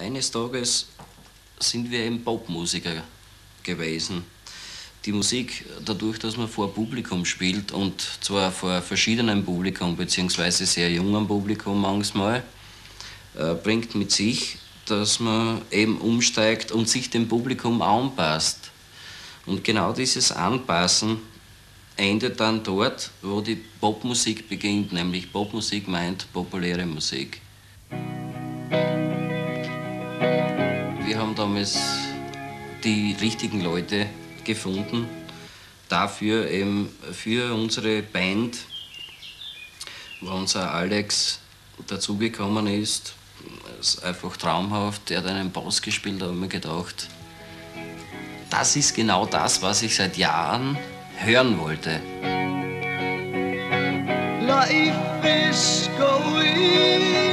eines Tages sind wir eben Popmusiker gewesen. Die Musik, dadurch, dass man vor Publikum spielt und zwar vor verschiedenem Publikum, beziehungsweise sehr jungem Publikum manchmal, bringt mit sich, dass man eben umsteigt und sich dem Publikum anpasst. Und genau dieses Anpassen endet dann dort, wo die Popmusik beginnt, nämlich Popmusik meint populäre Musik. Wir haben damals die richtigen Leute gefunden, dafür eben für unsere Band, wo unser Alex dazugekommen ist. Das ist einfach traumhaft. Er hat einen Bass gespielt, da habe ich mir gedacht, das ist genau das, was ich seit Jahren hören wollte. Life is going